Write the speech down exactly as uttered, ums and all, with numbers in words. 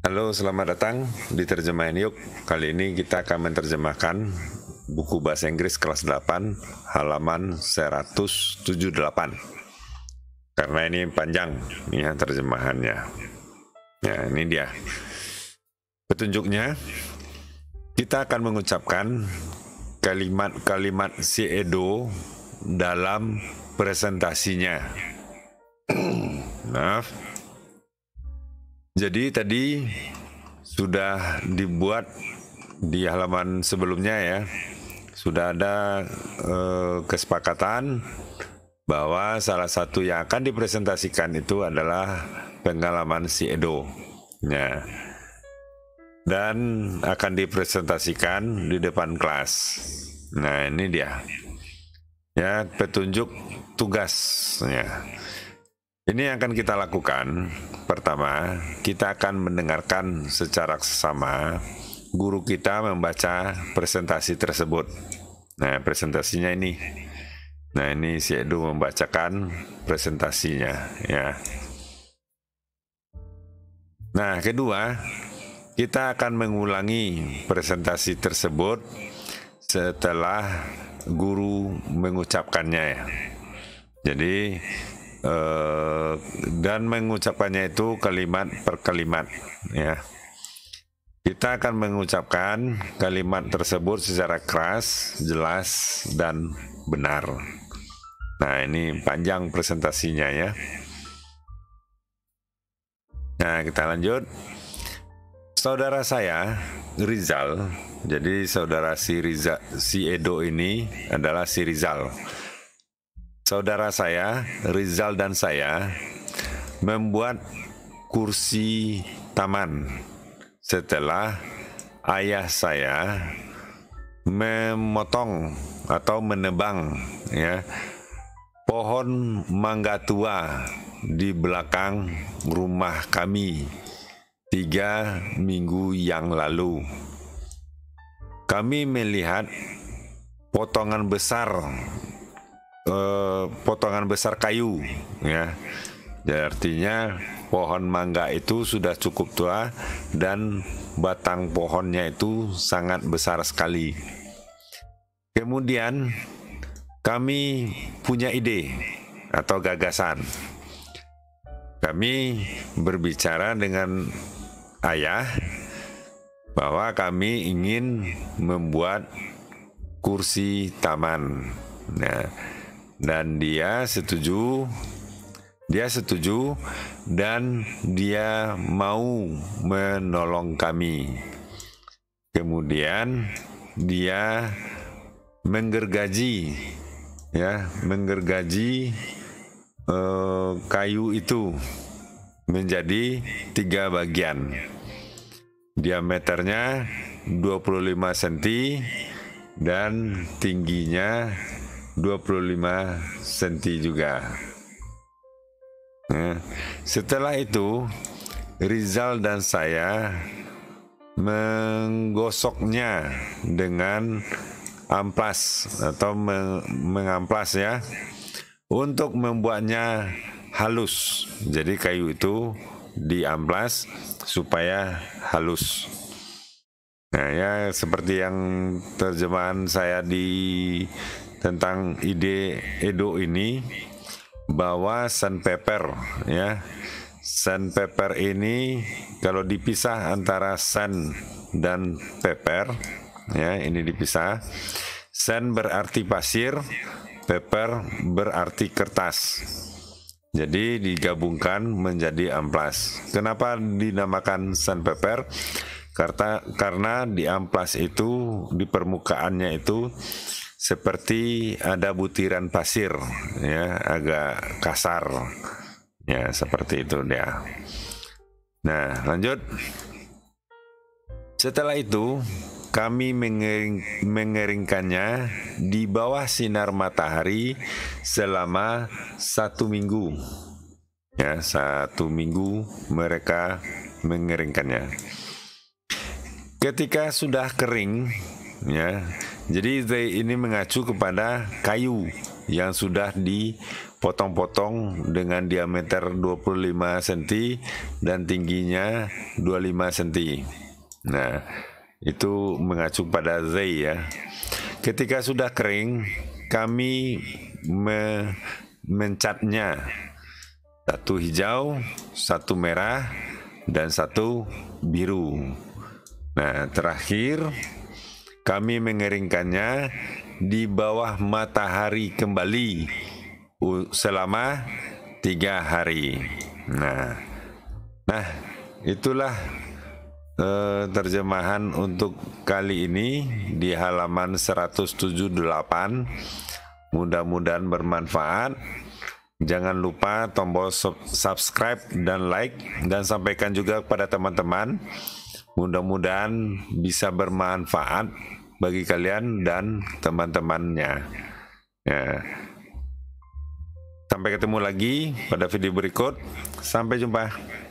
Halo, selamat datang di Terjemahan Yuk. Kali ini kita akan menerjemahkan buku bahasa Inggris kelas delapan halaman seratus tujuh puluh delapan. Karena ini panjang ya terjemahannya. Ya, ini dia. Petunjuknya, kita akan mengucapkan kalimat-kalimat si Edo dalam presentasinya. Maaf. Jadi tadi sudah dibuat di halaman sebelumnya ya, sudah ada eh, kesepakatan bahwa salah satu yang akan dipresentasikan itu adalah pengalaman si Edo ya, dan akan dipresentasikan di depan kelas. Nah ini dia ya petunjuk tugasnya. Ini yang akan kita lakukan. Pertama, kita akan mendengarkan secara sesama guru kita membaca presentasi tersebut. Nah, presentasinya ini. Nah, ini si Edo membacakan presentasinya, ya. Nah, kedua, kita akan mengulangi presentasi tersebut setelah guru mengucapkannya, ya. Jadi, Uh, dan mengucapkannya itu kalimat per kalimat ya. Kita akan mengucapkan kalimat tersebut secara keras, jelas dan benar. Nah, ini panjang presentasinya ya. Nah, kita lanjut. Saudara saya Rizal, jadi saudara si Rizal, si Edo ini adalah si Rizal. Saudara saya, Rizal dan saya membuat kursi taman setelah ayah saya memotong atau menebang ya pohon mangga tua di belakang rumah kami tiga minggu yang lalu. Kami melihat potongan besar Uh, potongan besar kayu ya. Jadi artinya pohon mangga itu sudah cukup tua dan batang pohonnya itu sangat besar sekali. Kemudian kami punya ide atau gagasan. Kami berbicara dengan ayah bahwa kami ingin membuat kursi taman. Nah, dan dia setuju, dia setuju dan dia mau menolong kami. Kemudian dia menggergaji, ya, menggergaji eh, kayu itu menjadi tiga bagian. Diameternya dua puluh lima sentimeter dan tingginya dua puluh lima sentimeter juga. Nah, setelah itu Rizal dan saya menggosoknya dengan amplas atau mengamplas ya untuk membuatnya halus. Jadi kayu itu diamplas supaya halus. Nah ya seperti yang terjemahan saya di tentang ide Edo ini, bahwa sandpaper ya, sandpaper ini kalau dipisah antara sand dan paper ya, ini dipisah. Sand berarti pasir, paper berarti kertas. Jadi digabungkan menjadi amplas. Kenapa dinamakan sandpaper? Karena karena di amplas itu, di permukaannya itu seperti ada butiran pasir ya, agak kasar ya, seperti itu dia. Nah lanjut. Setelah itu kami mengering, mengeringkannya di bawah sinar matahari selama satu minggu ya, satu minggu mereka mengeringkannya. Ketika sudah kering ya, jadi ini mengacu kepada kayu yang sudah di potong-potong dengan diameter dua puluh lima sentimeter dan tingginya dua puluh lima sentimeter. Nah, itu mengacu pada zei ya. Ketika sudah kering, kami me mencatnya. Satu hijau, satu merah, dan satu biru. Nah, terakhir kami mengeringkannya di bawah matahari kembali selama tiga hari. Nah, nah itulah eh, terjemahan untuk kali ini di halaman seratus tujuh puluh delapan. Mudah-mudahan bermanfaat. Jangan lupa tombol subscribe dan like, dan sampaikan juga kepada teman-teman. Mudah-mudahan bisa bermanfaat bagi kalian dan teman-temannya. Ya. Sampai ketemu lagi pada video berikut. Sampai jumpa.